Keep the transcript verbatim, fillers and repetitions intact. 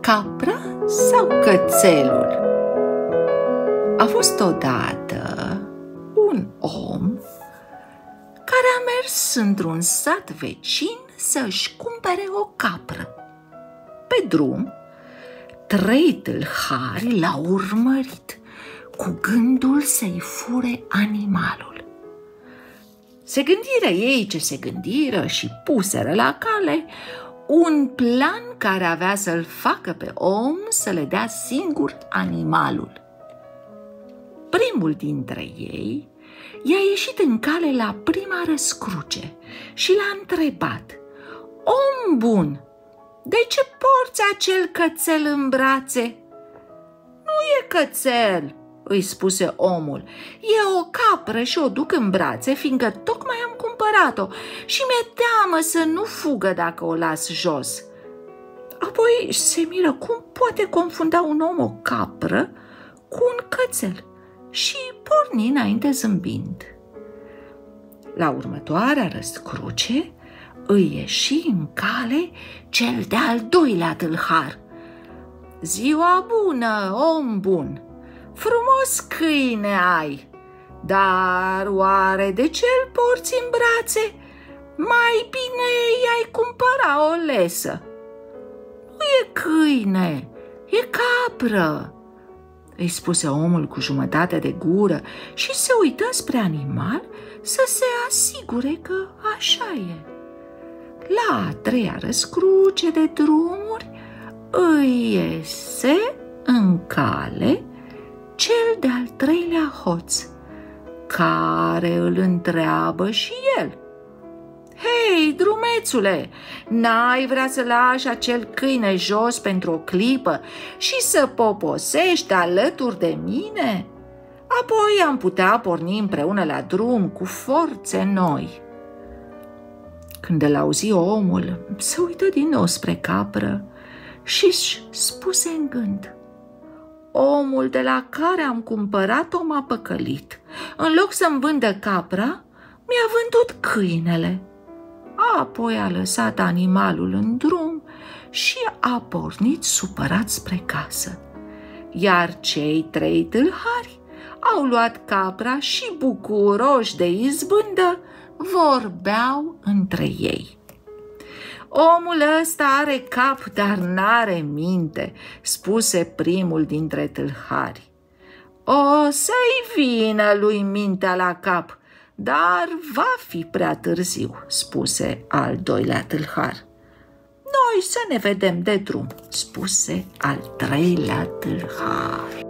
capra sau cățelul? A fost odată un om care a mers într-un sat vecin să-și cumpere o capră. Pe drum, trei tâlhari l-au urmărit cu gândul să-i fure animalul. Se gândiră ei ce se gândiră și puseră la cale un plan care avea să-l facă pe om să le dea singur animalul. Primul dintre ei i-a ieșit în cale la prima răscruce și l-a întrebat: „Om bun, de ce porți acel cățel în brațe?” „Nu e cățel,” îi spuse omul, „e o capră și o duc în brațe, fiindcă tocmai am cumpărat-o și mi-e teamă să nu fugă dacă o las jos.” Apoi se miră cum poate confunda un om o capră cu un cățel și porni înainte zâmbind. La următoarea răscruce îi ieși în cale cel de-al doilea tâlhar. „Ziua bună, om bun! Frumos câine ai, dar oare de ce îl porți în brațe? Mai bine i-ai cumpăra o lesă.” „Nu e câine, e capră,” îi spuse omul cu jumătate de gură și se uită spre animal să se asigure că așa e. La a treia răscruce de drumuri îi iese în cale cel de-al treilea hoț, care îl întreabă și el: „Hei, drumețule, n-ai vrea să lași acel câine jos pentru o clipă și să poposești alături de mine? Apoi am putea porni împreună la drum cu forțe noi.” Când îl auzi omul, se uită din nou spre capră și-și spuse în gând: „Omul de la care am cumpărat-o m-a păcălit. În loc să-mi vândă capra, mi-a vândut câinele.” Apoi a lăsat animalul în drum și a pornit supărat spre casă. Iar cei trei tâlhari au luat capra și, bucuroși de izbândă, vorbeau între ei: „Omul ăsta are cap, dar n-are minte,” spuse primul dintre tâlhari. „O să-i vină lui mintea la cap, dar va fi prea târziu,” spuse al doilea tâlhar. „Noi să ne vedem de drum,” spuse al treilea tâlhar.